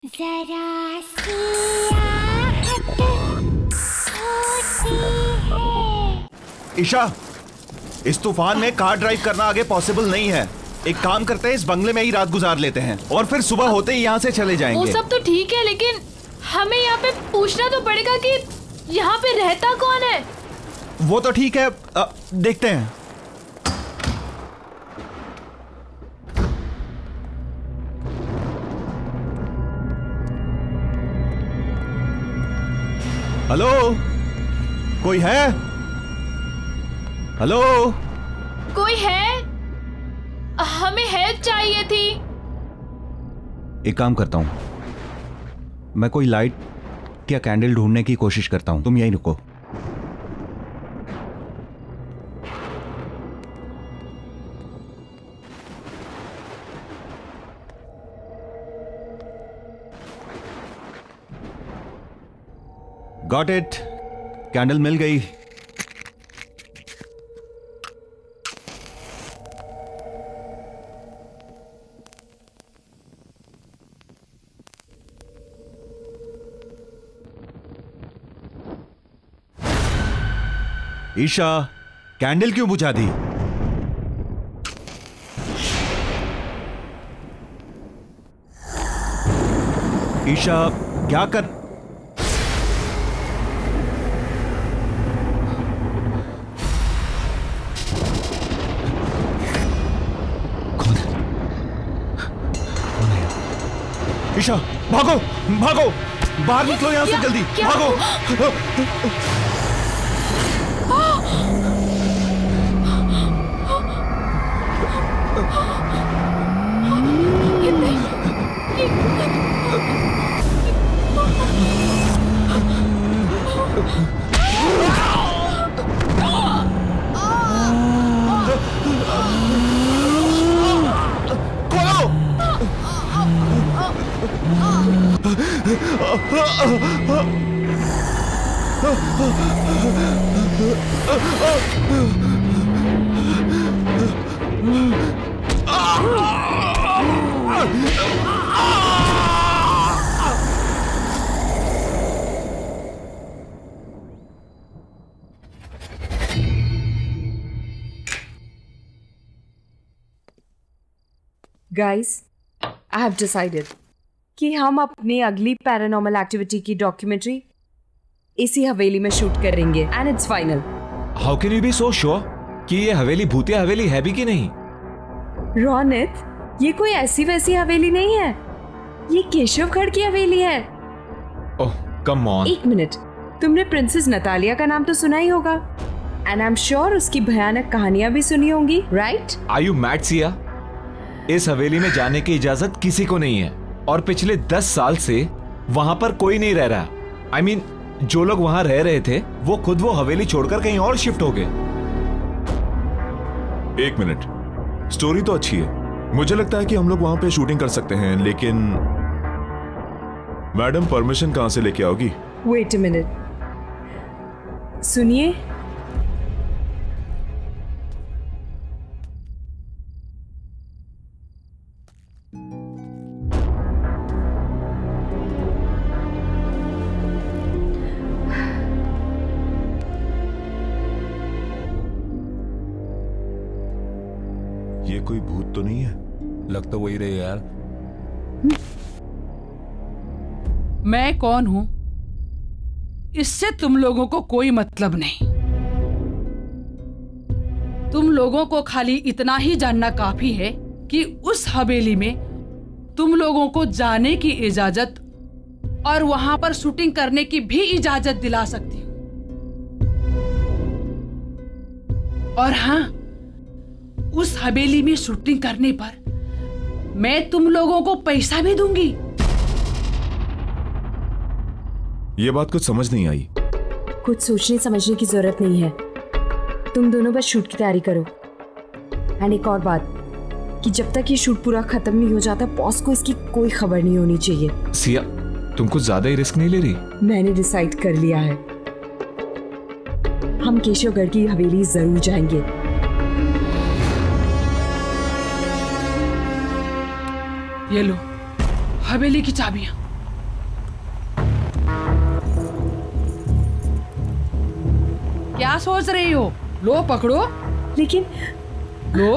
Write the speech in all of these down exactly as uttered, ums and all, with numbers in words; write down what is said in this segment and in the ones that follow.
जरा सी आहट होती है। ईशा, इस तूफान में कार ड्राइव करना आगे पॉसिबल नहीं है। एक काम करते हैं, इस बंगले में ही रात गुजार लेते हैं और फिर सुबह होते ही यहाँ से चले जाएंगे। वो सब तो ठीक है, लेकिन हमें यहाँ पे पूछना तो पड़ेगा कि यहाँ पे रहता कौन है। वो तो ठीक है, आ, देखते हैं। हेलो, कोई है? हेलो, कोई है? हमें हेल्प चाहिए थी। एक काम करता हूं, मैं कोई लाइट या कैंडल ढूंढने की कोशिश करता हूं, तुम यहीं रुको। गॉट इट, कैंडल मिल गई। ईशा, कैंडल क्यों बुझा दी? ईशा, क्या कर? कौन है? कौन है? ईशा, भागो भागो, बाहर निकलो यहां से जल्दी, भागो। Guys, I have decided कि हम अपनी अगली पैरानॉर्मल एक्टिविटी की डॉक्यूमेंट्री इसी हवेली में शूट करेंगे and it's final. How can you be so sure कि ये हवेली भूतिया हवेली है भी कि नहीं? रोनित, ये कोई ऐसी वैसी हवेली नहीं है, ये केशवगढ़ की हवेली है। Oh come on. एक मिनट, तुमने प्रिंसेस नतालिया का नाम तो सुना ही होगा एंड आई एम श्योर उसकी भयानक कहानियां भी सुनी होंगी, right? Are you mad Siya? इस हवेली में जाने की इजाजत किसी को नहीं है और पिछले दस साल से वहां पर कोई नहीं रह रहा। आई I मीन mean, जो लोग वहां रह रहे थे वो खुद वो हवेली छोड़कर कहीं और शिफ्ट हो गए। एक मिनट, स्टोरी तो अच्छी है, मुझे लगता है कि हम लोग वहां पे शूटिंग कर सकते हैं, लेकिन मैडम परमिशन कहां से लेके आओगी? वेट अ मिनट, सुनिए। ये कोई भूत तो नहीं है? लग तो वही रही यार। मैं कौन हूं इससे तुम लोगों को कोई मतलब नहीं। तुम लोगों को खाली इतना ही जानना काफी है कि उस हवेली में तुम लोगों को जाने की इजाजत और वहां पर शूटिंग करने की भी इजाजत दिला सकती हूं। और हां, उस हवेली में शूटिंग करने पर मैं तुम लोगों को पैसा भी दूंगी। ये बात कुछ समझ नहीं आई। कुछ सोचने समझने की जरूरत नहीं है, तुम दोनों बस शूट की तैयारी करो। एंड एक और बात कि जब तक ये शूट पूरा खत्म नहीं हो जाता, बॉस को इसकी कोई खबर नहीं होनी चाहिए। सिया, तुम कुछ ज्यादा ही रिस्क नहीं ले रही? मैंने डिसाइड कर लिया है, हम केशवगढ़ की हवेली जरूर जाएंगे। ये लो हवेली की चाबियां। क्या सोच रही हो? लो पकड़ो। लेकिन लो।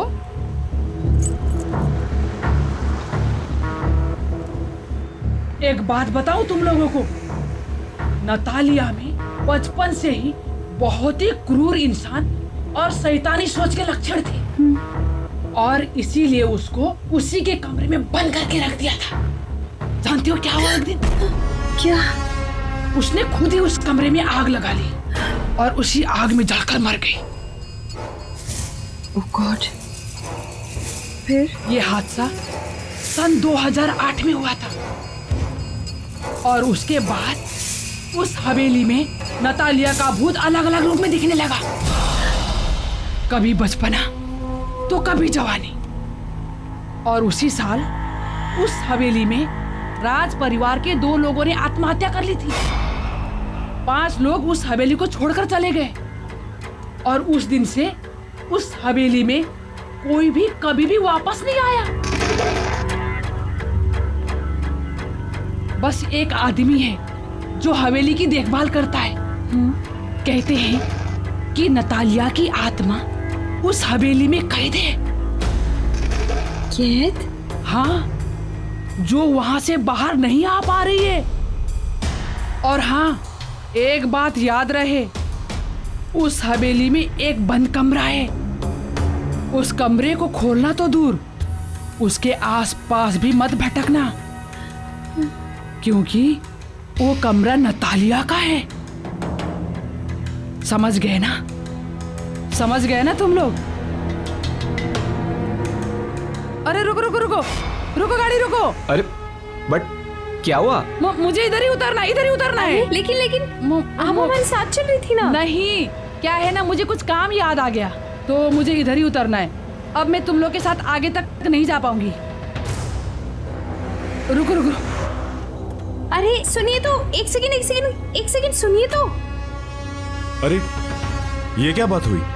एक बात बताऊं तुम लोगों को, नतालिया में बचपन से ही बहुत ही क्रूर इंसान और शैतानी सोच के लक्षण थे और इसीलिए उसको उसी के कमरे में बंद करके रख दिया था। जानती हो क्या हुआ एक दिन? क्या? उसने खुद ही उस कमरे में आग लगा ली और उसी आग में जलकर मर गई। Oh god. फिर? ये हादसा सन दो हज़ार आठ में हुआ था और उसके बाद उस हवेली में नतालिया का भूत अलग अलग रूप में दिखने लगा। कभी बचपना तो कभी जवानी। और उसी साल उस हवेली में राज परिवार के दो लोगों ने आत्महत्या कर ली थी। पांच लोग उस हवेली को छोड़कर चले गए और उस दिन से उस हवेली में कोई भी कभी भी वापस नहीं आया। बस एक आदमी है जो हवेली की देखभाल करता है। कहते हैं कि नतालिया की आत्मा उस हवेली में कैद है। कैद? हाँ, जो वहां से बाहर नहीं आ पा रही है। और हाँ, एक बात याद रहे, उस हवेली में एक बंद कमरा है। उस कमरे को खोलना तो दूर, उसके आसपास भी मत भटकना, क्योंकि वो कमरा नतालिया का है। समझ गए ना? समझ गए ना तुम लोग? अरे रुको रुको रुको रुको गाड़ी रुको। अरे बट क्या हुआ? म- मुझे इधर ही उतरना इधर ही उतरना है। लेकिन लेकिन म- आप म- हमारे साथ चल रही थी ना? नहीं, क्या है ना, मुझे कुछ काम याद आ गया तो मुझे इधर ही उतरना है। अब मैं तुम लोग के साथ आगे तक नहीं जा पाऊंगी। रुको रुको। अरे सुनिए तो, एक सेकंड एक सेकंड एक सेकंड सुनिए तो। अरे ये क्या बात हुई?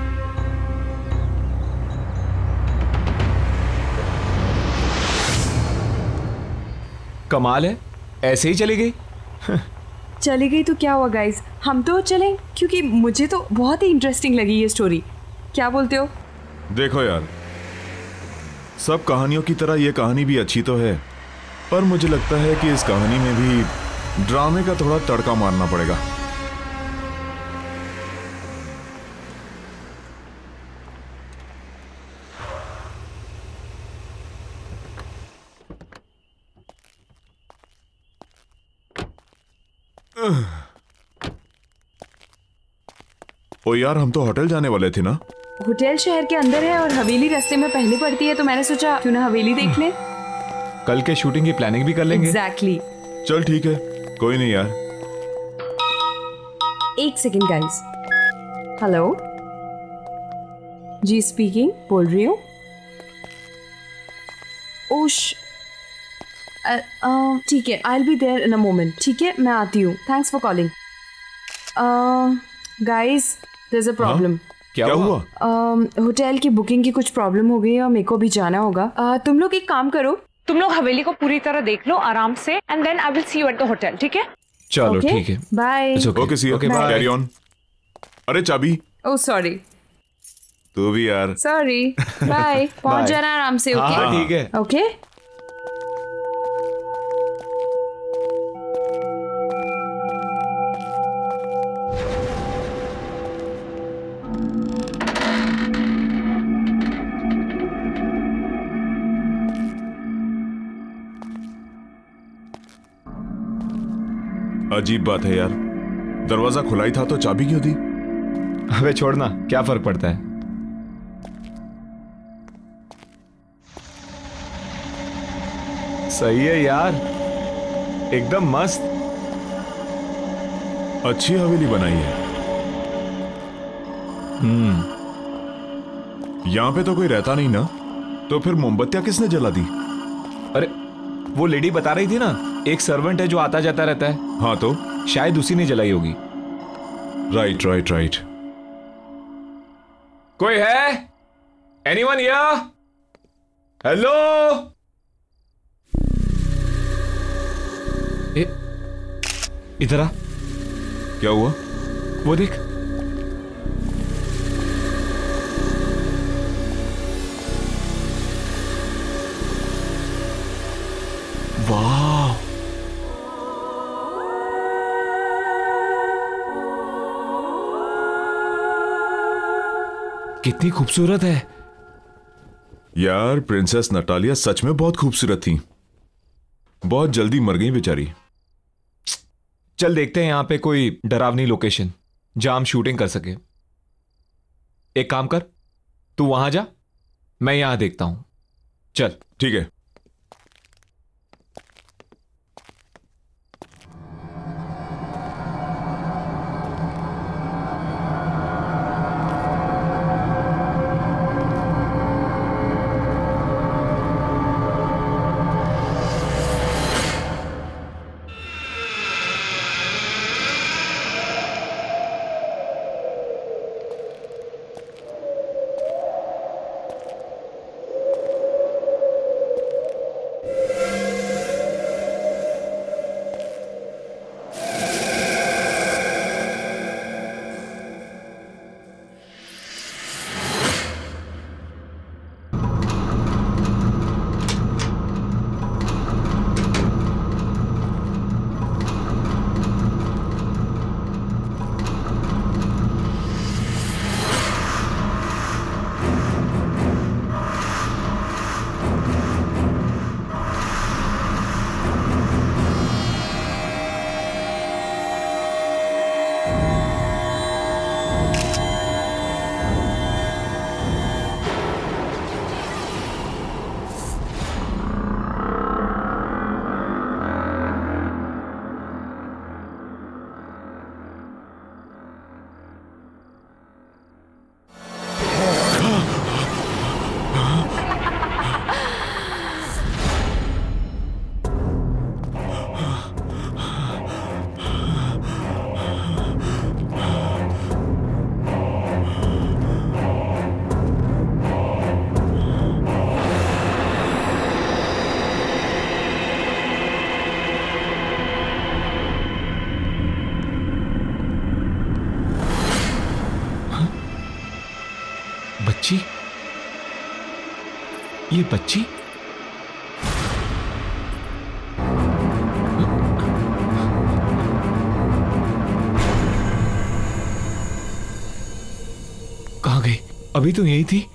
कमाल है, ऐसे ही चली गई। चली गई तो क्या हुआ गाइस, हम तो चलें, क्योंकि मुझे तो बहुत ही इंटरेस्टिंग लगी ये स्टोरी। क्या बोलते हो? देखो यार, सब कहानियों की तरह ये कहानी भी अच्छी तो है, पर मुझे लगता है कि इस कहानी में भी ड्रामे का थोड़ा तड़का मारना पड़ेगा। ओ यार, हम तो होटल जाने वाले थे ना? होटल शहर के अंदर है और हवेली रास्ते में पहले पड़ती है, तो मैंने सोचा क्यों ना हवेली देख ले। कल के शूटिंग की प्लानिंग भी कर लेंगे। एग्जैक्टली। चल ठीक है, कोई नहीं यार। एक सेकंड गाइस। हेलो जी, स्पीकिंग, बोल रही हूँ। ओश, ठीक है, I will be there in a moment. ठीक है, मैं आती हूँ। Thanks for calling. Guys, there is a problem. क्या, क्या हुआ? हुआ? होटल की बुकिंग की कुछ प्रॉब्लम हो गई है और मेरे को भी जाना होगा। uh, तुम लोग एक काम करो, तुम लोग हवेली को पूरी तरह देख लो आराम से, and then I will see you at the hotel. ठीक है? चलो ठीक है, bye. Okay see, Okay, bye. Carry on. अरे चाबी। ओह सॉरी तू भी यार। सॉरी। बाय। पहुंच Bye. जाना आराम से। ओके हाँ ठीक है। ओके। अजीब बात है यार, दरवाजा खुला ही था तो चाबी क्यों दी? अबे छोड़ना, क्या फर्क पड़ता है। सही है यार, एकदम मस्त। अच्छी हवेली बनाई है। हम्म, यहाँ पे तो कोई रहता नहीं ना, तो फिर मोमबत्तियां किसने जला दी? अरे वो लेडी बता रही थी ना, एक सर्वेंट है जो आता जाता रहता है। हाँ तो शायद उसी ने जलाई होगी। Right right right. कोई है? Anyone here? हेलो? इधर आ। क्या हुआ? वो देख, कितनी खूबसूरत है यार। प्रिंसेस नटालिया सच में बहुत खूबसूरत थी। बहुत जल्दी मर गई बेचारी। चल देखते हैं यहां पे कोई डरावनी लोकेशन जहां हम शूटिंग कर सके। एक काम कर, तू वहां जा, मैं यहां देखता हूं। चल ठीक है। बच्ची, ये बच्ची कहां गई? अभी तो यही थी।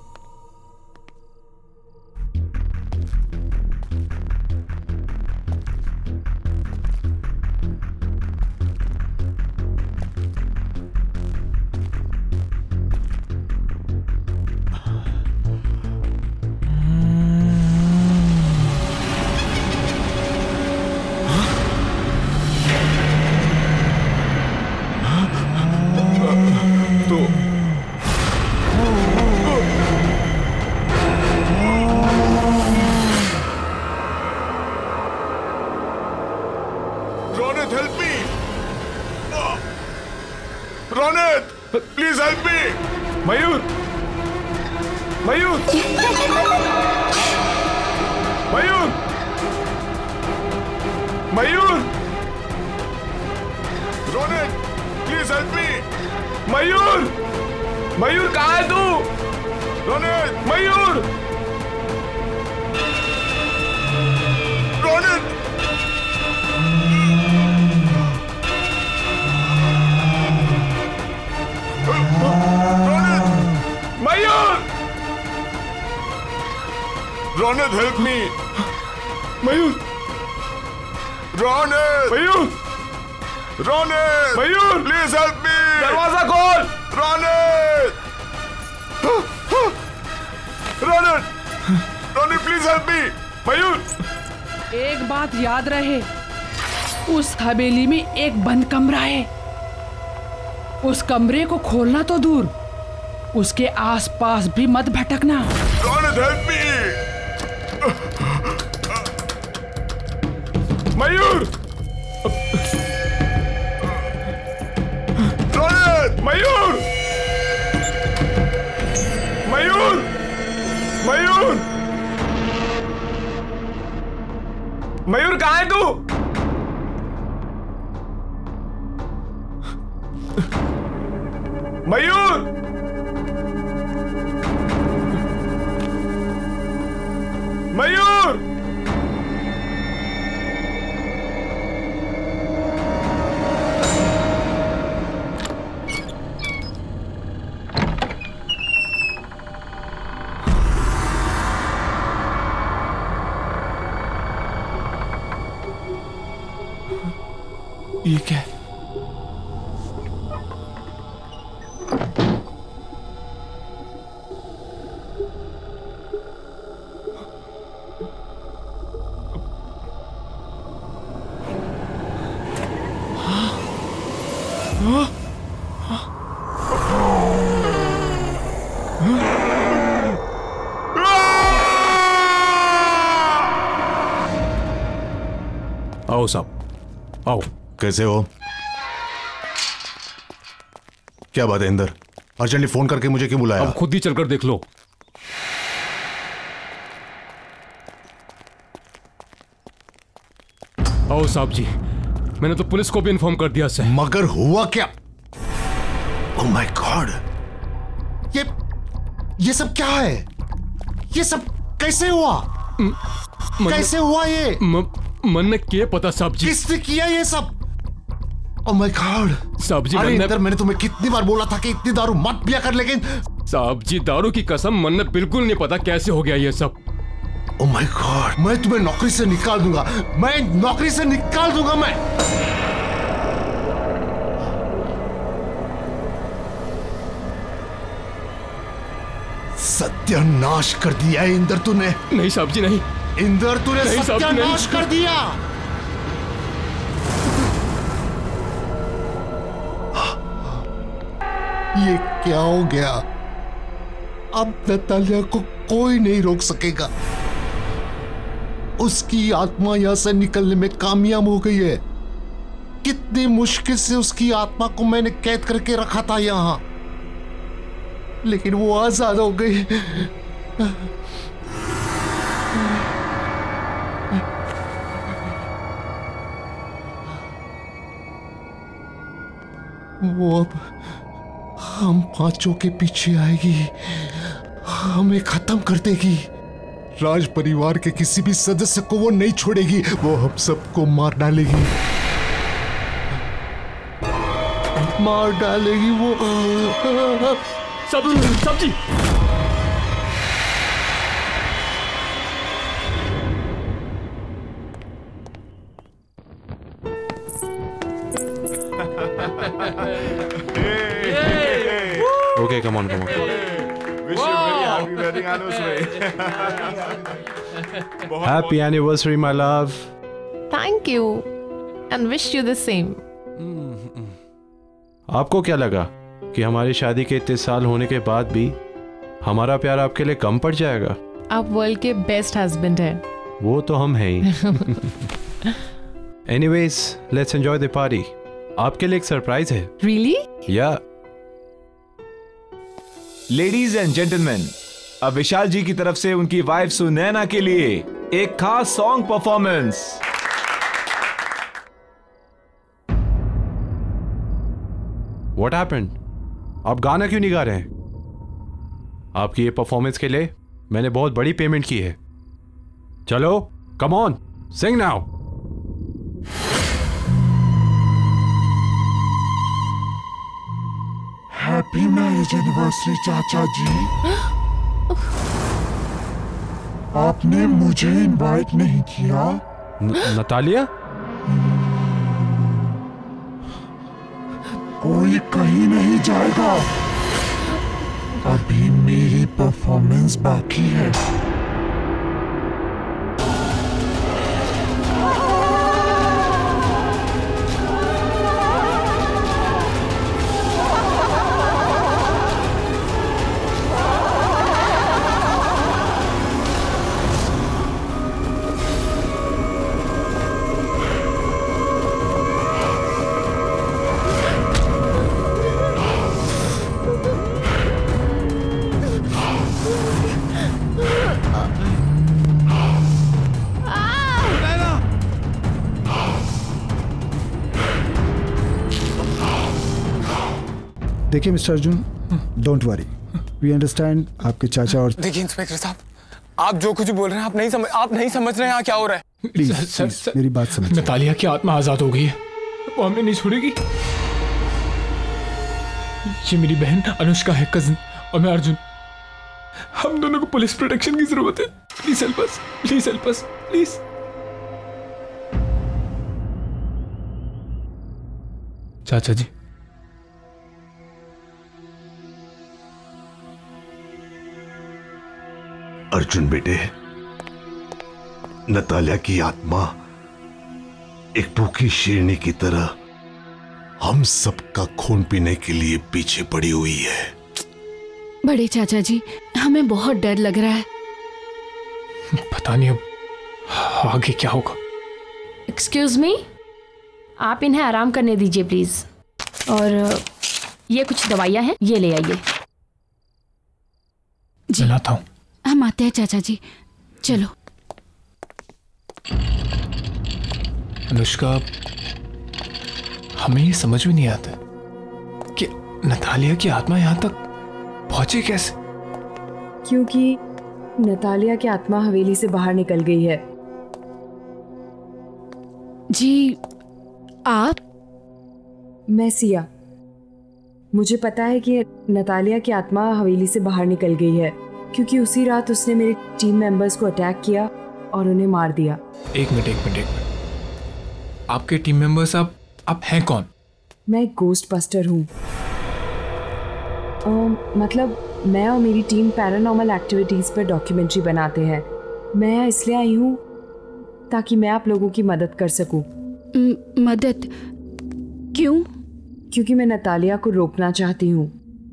Ronit, help me! Mayur! Ronit! Mayur! Ronit! Mayur! Please help me! दरवाजा खोल! Ronit! Ronit! Ronit, please help me! Mayur! एक बात याद रहे, उस हवेली में एक बंद कमरा है। उस कमरे को खोलना तो दूर, उसके आसपास भी मत भटकना। Ronit, help me! मयूर! Ronit! मयूर! मयूर! मयूर! मयूर कहाँ है तू? मयूर! मयूर! ये क्या है? आओ साहब, आओ। कैसे हो? क्या बात है इंदर? अर्जेंटली फोन करके मुझे क्यों बुलाया? अब खुद ही चलकर देख लो। आओ साहब जी, मैंने तो पुलिस को भी इन्फॉर्म कर दिया सर। मगर हुआ क्या? ओह माय गॉड, ये ये सब क्या है? ये सब कैसे हुआ? म, कैसे हुआ ये? म, मन में क्या पता साहब जी। किसने किया ये सब? ओह माय गॉड साहब जी, अरे मन इंदर, मैंने तुम्हें कितनी बार बोला था कि इतनी दारू मत पिया कर, लेकिन साहब जी दारू की कसम, मन में बिल्कुल नहीं पता कैसे हो गया ये सब। ओह माय गॉड, मैं तुम्हें नौकरी से निकाल दूंगा, मैं नौकरी से निकाल दूंगा मैं। सत्यानाश कर दिया है इंदर तूने। नहीं साहब जी नहीं। इंदर तूने नहीं, साहब जी, सत्यानाश नहीं। कर दिया। ये क्या हो गया? अब नतालिया को कोई नहीं रोक सकेगा। उसकी आत्मा यहां से निकलने में कामयाब हो गई है। कितनी मुश्किल से उसकी आत्मा को मैंने कैद करके रखा था यहां, लेकिन वो आजाद हो गई। वो अब हम पांचों के पीछे आएगी, हमें खत्म कर देगी। राज परिवार के किसी भी सदस्य को वो नहीं छोड़ेगी, वो हम सबको मार डालेगी, मार डालेगी वो। सब सब जी Okay, come on, come on. Wish you very happy wedding anniversary. Happy anniversary, my love. Thank you and wish you the same. आपको क्या लगा कि हमारी शादी के इतने साल होने के बाद भी हमारा प्यार आपके लिए कम पड़ जाएगा? आप वर्ल्ड के बेस्ट हस्बैंड हैं। वो तो हम हैं ही। Anyways, let's enjoy the party. आपके लिए एक सरप्राइज है। Really? या लेडीज एंड जेंटलमैन, अब विशाल जी की तरफ से उनकी वाइफ सुनैना के लिए एक खास सॉन्ग परफॉर्मेंस। What happened? आप गाना क्यों नहीं गा रहे हैं? आपकी ये परफॉर्मेंस के लिए मैंने बहुत बड़ी पेमेंट की है। चलो, come on, sing now. Happy marriage anniversary चाचा जी। आपने मुझे इनवाइट नहीं किया। नतालिया? कोई कहीं नहीं जाएगा, अभी मेरी परफॉर्मेंस बाकी है। देखिए mister Arjun, don't worry, we understand आपके चाचा और। देखिए इंस्पेक्टर साहब, आप जो कुछ बोल रहे हैं आप नहीं समझ आप नहीं समझ रहे हैं यहाँ क्या हो रहा है। प्लीज प्लीज मेरी बात समझिए। नतालिया की आत्मा आजाद हो गई है, वो हमें नहीं छोड़ेगी। ये मेरी बहन अनुष्का है, कजिन, और मैं अर्जुन। हम दोनों को पुलिस प्रोटेक्शन की जरूरत है। Please help us, please help us, please. चाचा जी। अर्जुन बेटे, नतालिया की आत्मा एक भूखी शेरनी की तरह हम सबका खून पीने के लिए पीछे पड़ी हुई है। बड़े चाचा जी, हमें बहुत डर लग रहा है। पता नहीं अब आगे क्या होगा। एक्सक्यूज मी, आप इन्हें आराम करने दीजिए प्लीज। और ये कुछ दवाइयाँ हैं, ये ले आइए। जी लाता हूँ। हम आते हैं चाचा जी, चलो। अनुष्का, हमें ये समझ में नहीं आता कि नतालिया की आत्मा यहाँ तक पहुंची कैसे। क्योंकि नतालिया की आत्मा हवेली से बाहर निकल गई है। जी आप? मैं सिया। मुझे पता है कि नतालिया की आत्मा हवेली से बाहर निकल गई है क्योंकि उसी रात उसने मेरे टीम मेंबर्स को अटैक किया और उन्हें मार दिया। एक मिनट एक मिनट एक मिनट आपके टीम मेंबर्स आप आप हैं कौन? मैं एक गोस्ट बस्टर हूँ। मतलब मैं और मेरी टीम पैरानॉर्मल एक्टिविटीज़ पर डॉक्यूमेंट्री बनाते हैं। मैं यहाँ इसलिए आई हूँ ताकि मैं आप लोगों की मदद कर सकूँ। मदद? क्यों? क्योंकि मैं नतालिया को रोकना चाहती हूँ।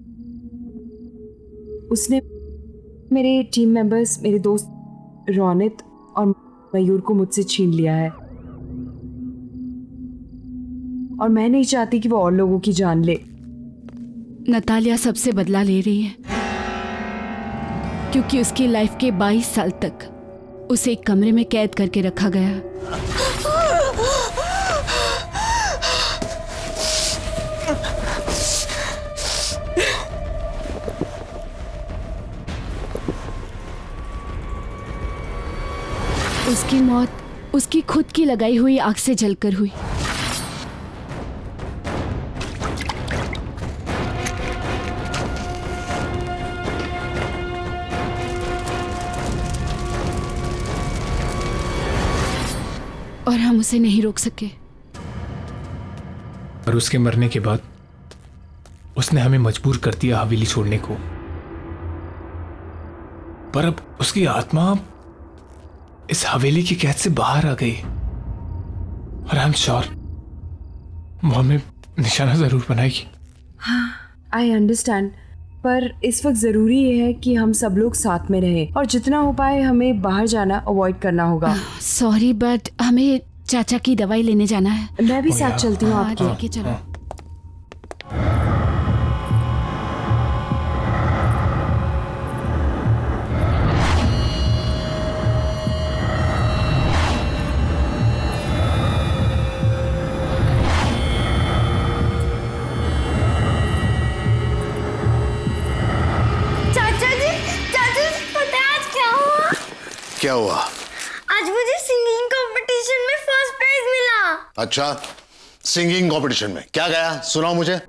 उसने मेरे टीम मेंबर्स, मेरे दोस्त रोनित और मयूर को मुझसे छीन लिया है और मैं नहीं चाहती कि वो और लोगों की जान ले। नतालिया सबसे बदला ले रही है क्योंकि उसकी लाइफ के बाईस साल तक उसे एक कमरे में कैद करके रखा गया। उसकी मौत उसकी खुद की लगाई हुई आग से जलकर हुई। और हम उसे नहीं रोक सके। और उसके मरने के बाद उसने हमें मजबूर कर दिया हवेली छोड़ने को। पर अब उसकी आत्मा इस हवेली की कैद से बाहर आ गई और आई एम श्योर वो हमें निशाना जरूर बनाएगी। हाँ, आई अंडरस्टैंड, पर इस वक्त जरूरी ये है कि हम सब लोग साथ में रहें और जितना हो पाए हमें बाहर जाना अवॉइड करना होगा। सॉरी बट हमें चाचा की दवाई लेने जाना है। मैं भी साथ चलती हूँ आपके। ठीक है, चलो। क्या हुआ? आज मुझे सिंगिंग कंपटीशन में फर्स्ट प्राइज मिला। अच्छा, सिंगिंग कंपटीशन में क्या गया? सुनाओ मुझे।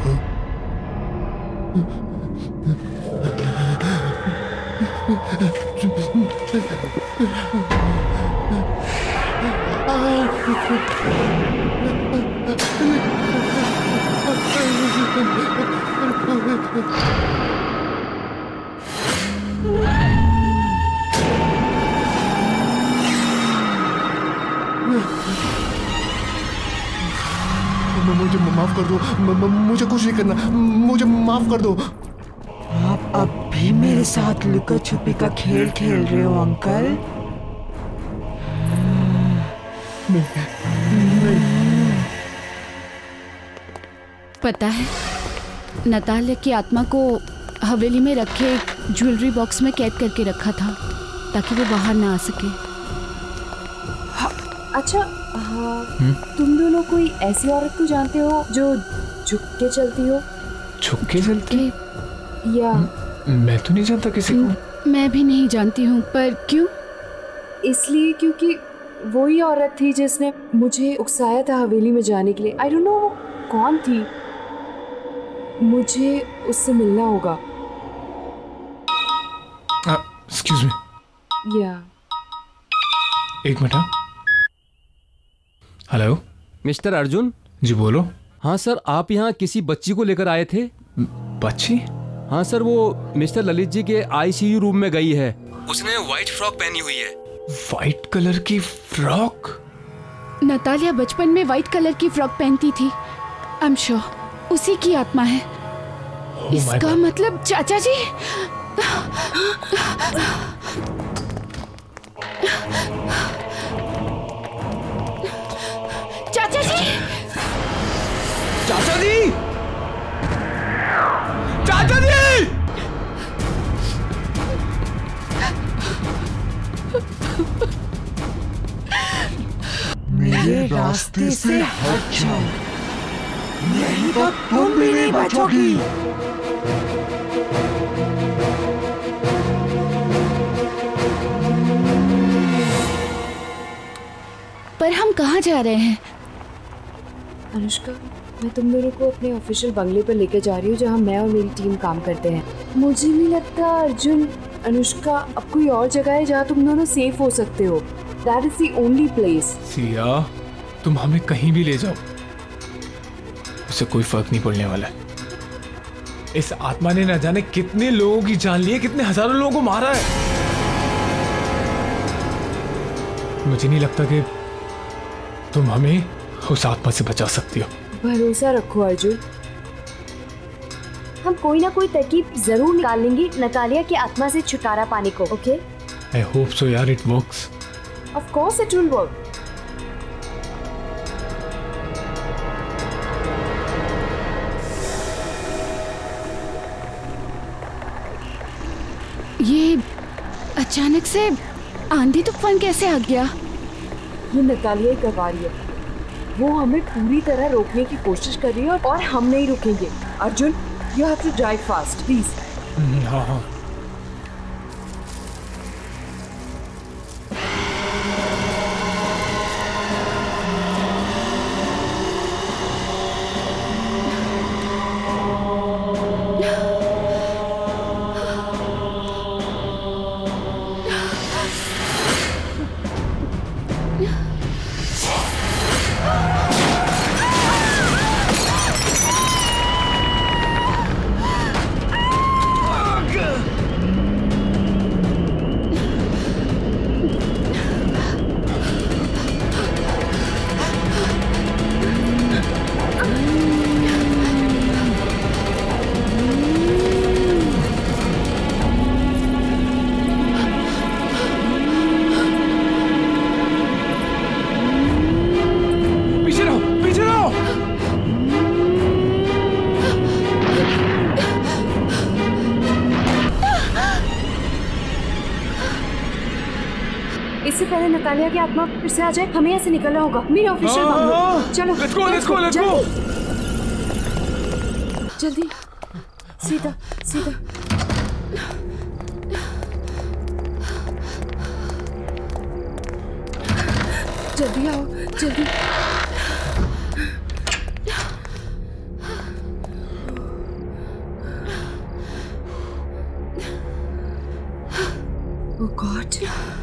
मुझे माफ कर दो, मुझे कुछ नहीं करना, मुझे माफ कर दो। आप अब भी मेरे साथ लुका छुपी का खेल खेल रहे हो अंकल? नहीं, नहीं। पता है, नतालिया की आत्मा को हवेली में रखे एक ज्वेलरी बॉक्स में कैद करके रखा था ताकि वो बाहर ना आ सके। अच्छा, हाँ, तुम दोनों कोई ऐसी औरत को जानते हो जो झुक के चलती हो? झुक के चलती? या मैं तो नहीं जानता किसी को। मैं भी नहीं जानती हूँ, पर क्यों? इसलिए क्योंकि वही औरत थी जिसने मुझे उकसाया था हवेली में जाने के लिए। आई डोंट नो वो कौन थी। मुझे उससे मिलना होगा। Excuse me. या एक मिनट। Hello mister Arjun. जी बोलो। हाँ सर, आप यहाँ किसी बच्ची को लेकर आए थे। बच्ची? हाँ सर, वो मिस्टर ललित जी के आईसीयू रूम में गई है। उसने व्हाइट फ्रॉक पहनी हुई है। व्हाइट कलर की फ्रॉक? नतालिया बचपन में व्हाइट कलर की फ्रॉक पहनती थी। आई एम श्योर उसी की आत्मा है। oh इसका मतलब चाचा जी। चाचा जी, चाचा जी, चाचा जी, मेरे रास्ते से हट जाओ, नहीं तो तुम भी नहीं बचोगी। पर हम कहाँ जा रहे हैं? अनुष्का, मैं तुम दोनों को अपने ऑफिशियल बंगले पर लेकर जा रही हूँ जहाँ मैं और मेरी टीम काम करते हैं। मुझे नहीं लगता अर्जुन, अनुष्का, अब कोई और जगह है जहाँ तुम दोनों सेफ हो सकते हो। That is the only place. Siya, तुम हमें कहीं भी ले जाओ, उससे कोई फर्क नहीं पड़ने वाला है। इस आत्मा ने न जाने कितने लोगों की जान ली है, कितने हजारों लोगों को मारा है। मुझे नहीं लगता कि तुम हमें उस आत्मा से बचा सकती हो। भरोसा रखो अर्जुन, हम कोई ना कोई तरकीब जरूर निकाल लेंगे नतालिया की आत्मा से छुटकारा पाने को। ओके? I hope so यार, it works. Of course it will work. ये अचानक से आंधी तूफान कैसे आ गया? ये नतालिया ही करवा रही है। वो हमें पूरी तरह रोकने की कोशिश कर रही है और हम नहीं रुकेंगे। Arjun, you have to drive fast, please. हाँ हाँ। इससे पहले नतालिया की आत्मा फिर से आ जाए, हमें यहाँ से निकलना होगा। मेरे ऑफिशियल बंगलो। चलो let's go, let's go, let's go. जल्दी, सीधा सीधा। जल्दी आओ, जल्दी। Oh God.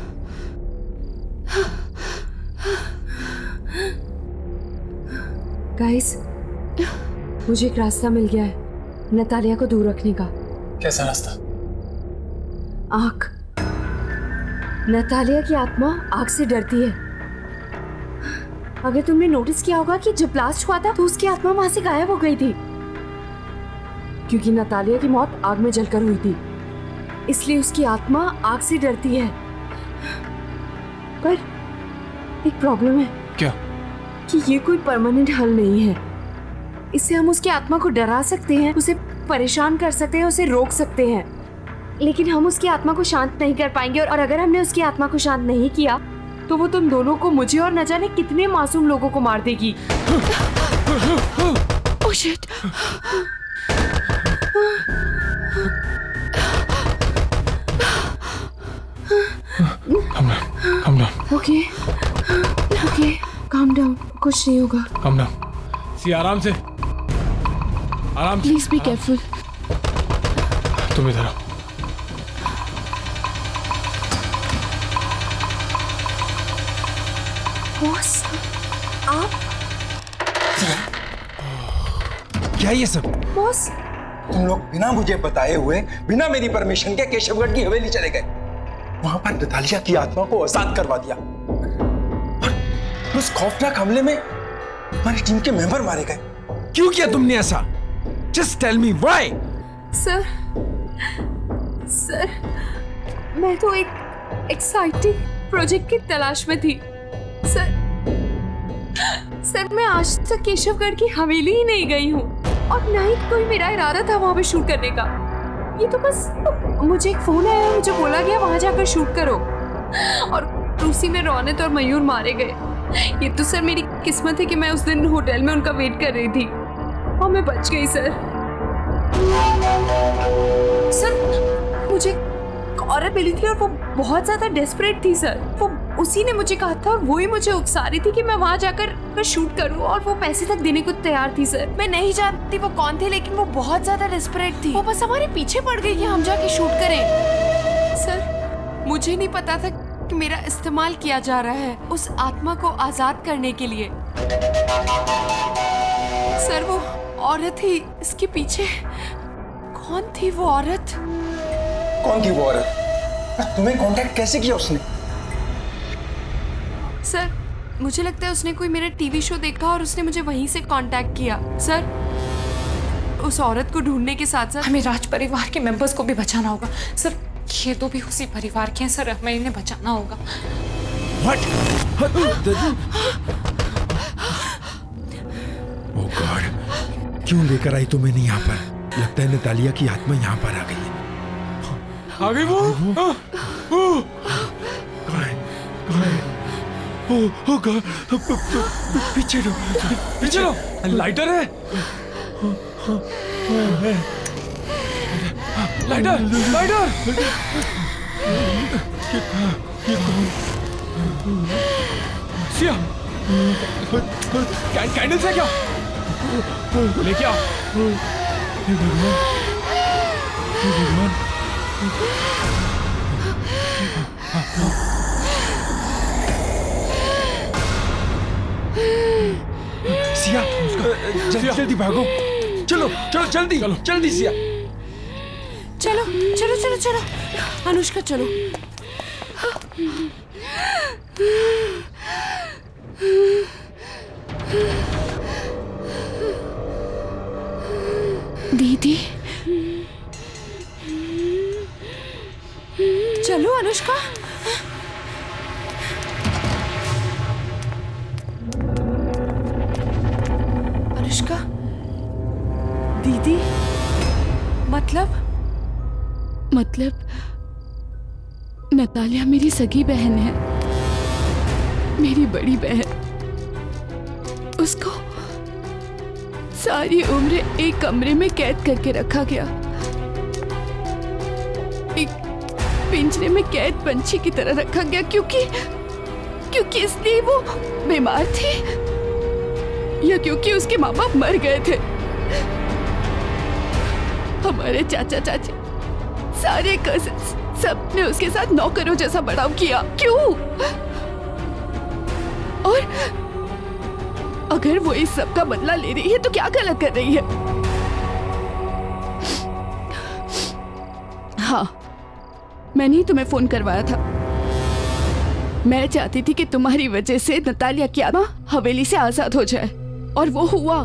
गाइस, मुझे एक रास्ता मिल गया है नतालिया को दूर रखने का। कैसा रास्ता? आग। नतालिया की आत्मा आग से डरती है। अगर तुमने नोटिस किया होगा कि जब ब्लास्ट हुआ था तो उसकी आत्मा वहां से गायब हो गई थी, क्योंकि नतालिया की मौत आग में जलकर हुई थी, इसलिए उसकी आत्मा आग से डरती है। पर एक प्रॉब्लम है। क्या? कि ये कोई परमानेंट हल नहीं है। इससे हम उसकी आत्मा को डरा सकते हैं, उसे परेशान कर सकते हैं, उसे रोक सकते हैं, लेकिन हम उसकी आत्मा को शांत नहीं कर पाएंगे। और अगर हमने उसकी आत्मा को शांत नहीं किया तो वो तुम दोनों को, मुझे और न जाने कितने मासूम लोगों को मार देगी। Oh shit. Calm down, calm down. Okay, okay, calm down. कुछ नहीं होगा। Calm down. सी आराम से, आराम से। Please be careful. तुम इधर आओ। बॉस, आप? क्या ये सब? बॉस, तुम लोग बिना मुझे बताए हुए, बिना मेरी परमिशन के केशवगढ़ की हवेली चले गए। वहां पर नतालिया की आत्मा को आजाद करवा दिया और उस खौफनाक हमले में हमारी टीम के मेंबर मारे गए। क्यों किया तुमने ऐसा? Just tell me why. Sir, sir, मैं तो एक एक्साइटिंग प्रोजेक्ट की तलाश में थी। सर, सर मैं आज तक केशवगढ़ की हवेली ही नहीं गई हूँ और ना ही कोई मेरा इरादा था वहां पे शूट करने का। ये तो बस मुझे एक फोन आया मुझे बोला गया वहां जाकर शूट करो और उसी में रौनक और मयूर मारे गए। ये तो सर मेरी किस्मत है कि मैं उस दिन होटल में उनका वेट कर रही थी और मैं बच गई। सर सर मुझे एक औरत मिली थी और वो बहुत ज्यादा डेस्परेट थी। सर वो उसी ने मुझे कहा था और वो ही मुझे उकसा रही थी कि मैं वहां जाकर मैं शूट करूं और वो पैसे तक देने को तैयार थी। सर मैं नहीं जानती वो कौन थे, लेकिन वो बहुत ज्यादा डेस्परेट थी। वो बस हमारे पीछे पड़ गई कि हम जाके शूट करें। सर मुझे नहीं पता था कि मेरा इस्तेमाल किया जा रहा है उस आत्मा को आजाद करने के लिए। सर वो औरत ही इसके पीछे। कौन थी वो औरत? कौन थी वो औरत? तुम्हें कांटेक्ट कैसे किया उसने? सर मुझे लगता है उसने कोई मेरा टीवी शो देखा और उसने मुझे वहीं से कांटेक्ट किया। सर उस औरत को ढूंढने के साथ साथ हमें राज परिवार के मेंबर्स को भी बचाना होगा। सर ये तो भी उसी परिवार के हैं सर, हमें इन्हें बचाना होगा। What? Oh God, क्यों लेकर आई तुम इन्हें यहाँ पर? लगता है नतालिया की आत्मा यहाँ पर आ गई है। आ गई वो? कहाँ है? कहाँ है? ओह ओह गॉड, पीछे लो, पीछे लो। लाइटर है? Lighter, lighter. ये कौन? सिया, कैंडल्स है क्या? लेके आ। हे भगवान, हे भगवान। सिया, जल्दी जल्दी भागो। चलो चलो जल्दी जल्दी सिया। चलो चलो चलो चलो अनुष्का चलो। दीदी चलो अनुष्का। अनुष्का दीदी मतलब मतलब नतालिया मेरी सगी बहन है, मेरी बड़ी बहन। उसको सारी उम्र एक कमरे में कैद करके रखा गया, एक पिंजरे में कैद पंछी की तरह रखा गया, क्योंकि क्योंकि इसलिए वो बीमार थी या क्योंकि उसके माँ बाप मर गए थे। हमारे चाचा चाची सारे कजिन्स सब ने उसके साथ नौकरों जैसा बर्ताव किया। क्यों? और अगर वो इस सब का बदला ले रही है तो क्या गलत कर रही है? हाँ, मैंने ही तुम्हें फोन करवाया था। मैं चाहती थी कि तुम्हारी वजह से नतालिया की आत्मा हवेली से आजाद हो जाए, और वो हुआ।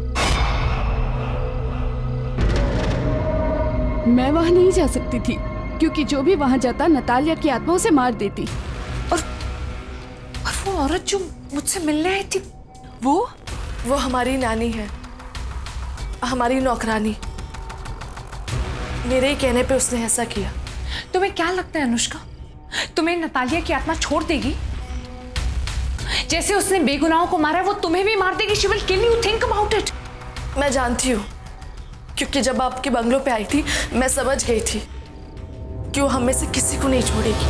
मैं वहां नहीं जा सकती थी क्योंकि जो भी वहां जाता नतालिया की आत्मा उसे मार देती। और और वो औरत जो मुझसे मिलने आई थी, वो वो हमारी नानी है, हमारी नौकरानी। मेरे ही कहने पे उसने ऐसा किया। तुम्हें क्या लगता है अनुष्का, तुम्हें नतालिया की आत्मा छोड़ देगी? जैसे उसने बेगुनाहों को मारा है, वो तुम्हें भी मार देगी। She will kill you, think about it. मैं जानती हूँ, क्योंकि जब आपके बंगलों पे आई थी मैं समझ गई थी कि वो हम में से किसी को नहीं छोड़ेगी।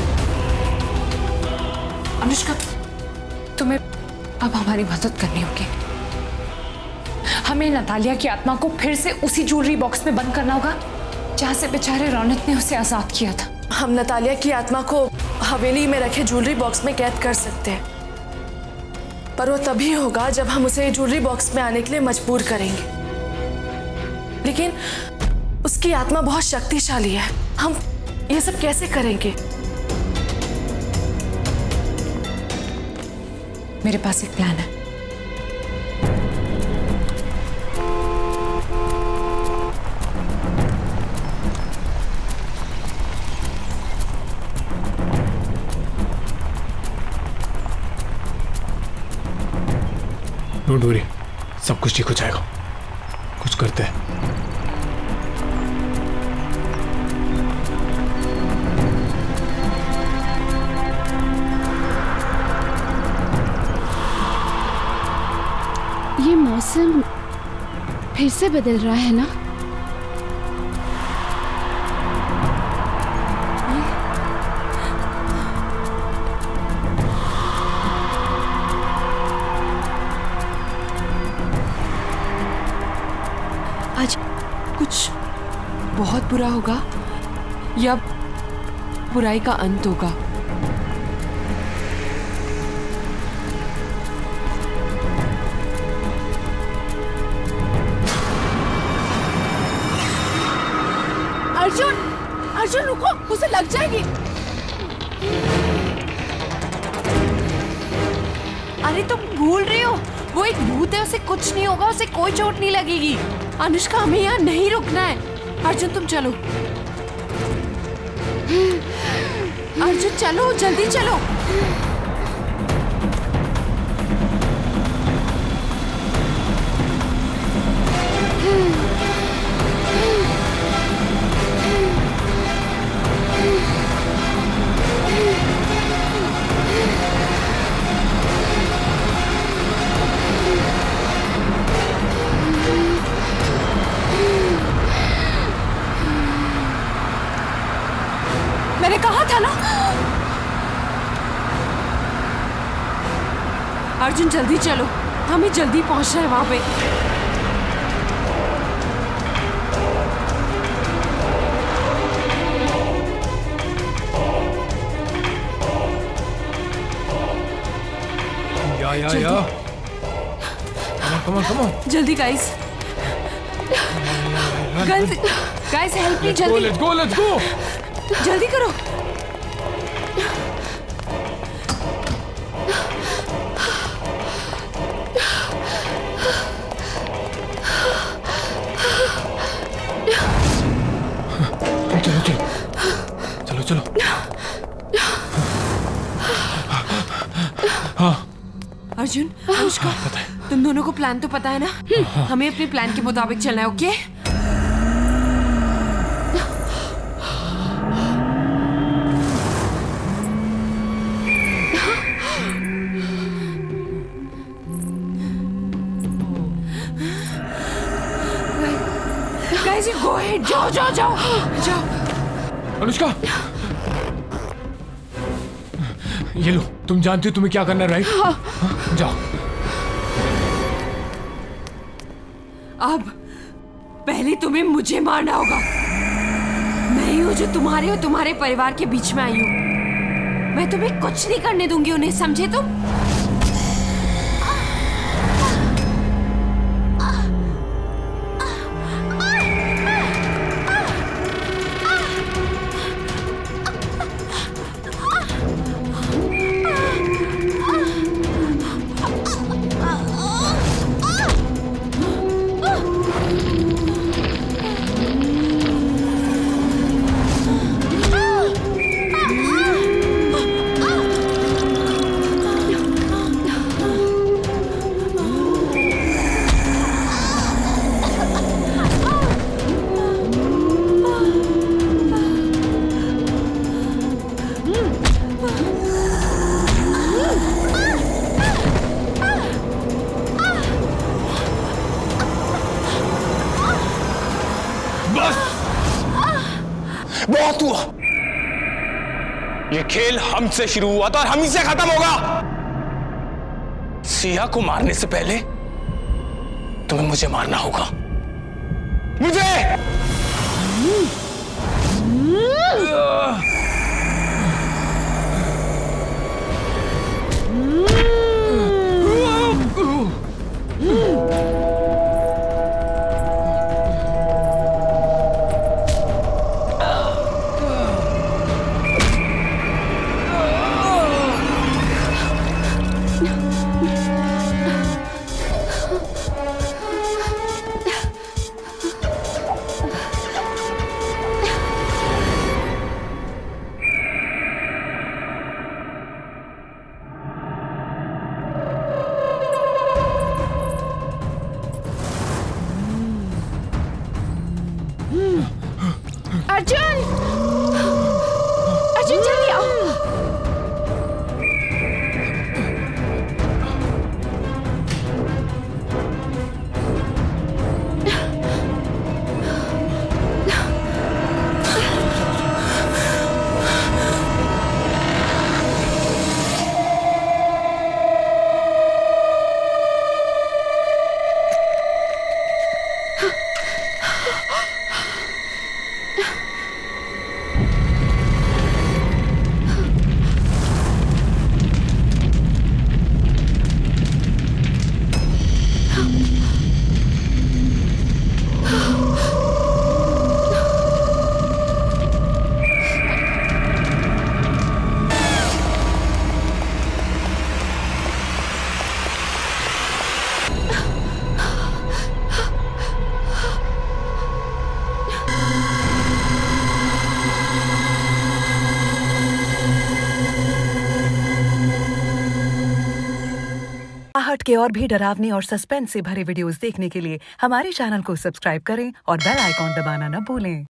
अनुष्का, तुम्हें अब हमारी मदद करनी होगी। हमें नतालिया की आत्मा को फिर से उसी ज्वेलरी बॉक्स में बंद करना होगा जहां से बेचारे रौनक ने उसे आजाद किया था। हम नतालिया की आत्मा को हवेली में रखे ज्वेलरी बॉक्स में कैद कर सकते हैं, पर वो तभी होगा जब हम उसे ज्वेलरी बॉक्स में आने के लिए मजबूर करेंगे। लेकिन उसकी आत्मा बहुत शक्तिशाली है। हम ये सब कैसे करेंगे? मेरे पास एक प्लान है। डोंट वरी, सब कुछ ठीक हो जाएगा। कुछ करते हैं। ये मौसम फिर से बदल रहा है ना? आज कुछ बहुत बुरा होगा या बुराई का अंत होगा? अर्जुन, अर्जुन रुको, उसे लग जाएगी। अरे तुम भूल रही हो, वो एक भूत है, उसे कुछ नहीं होगा, उसे कोई चोट नहीं लगेगी। अनुष्का, हमें यहाँ नहीं रुकना है। अर्जुन तुम चलो। अर्जुन चलो, जल्दी चलो। मैंने कहा था ना। अर्जुन जल्दी चलो, हमें जल्दी पहुंचना है वहां पे। या या या कम ऑन कम ऑन जल्दी guys, guys guys help me, जल्दी लेट्स गो लेट्स गो, जल्दी करो। चलो चलो चलो चलो। हाँ अर्जुन, अनुष्का, तुम दोनों को प्लान तो पता है ना? हमें अपने प्लान के मुताबिक चलना है, okay? Guys, you go ahead. जाओ जाओ जाओ जाओ। अनुष्का, ये लो, तुम जानती हो तुम्हें क्या करना है, राइट? हाँ। जाओ। अब पहले तुम्हें मुझे मारना होगा। मैं ही हूँ जो तुम्हारे और तुम्हारे परिवार के बीच में आई हूँ। मैं तुम्हें कुछ नहीं करने दूंगी उन्हें, समझे तुम? बहुत हुआ। ये खेल हमसे शुरू हुआ था और हम ही से खत्म होगा। सिया को मारने से पहले तुम्हें मुझे मारना होगा। मुझे अर्जुन, अर्जुन जल्दी आओ। आहट के और भी डरावनी और सस्पेंस से भरे वीडियोस देखने के लिए हमारे चैनल को सब्सक्राइब करें और बेल आइकॉन दबाना न भूलें।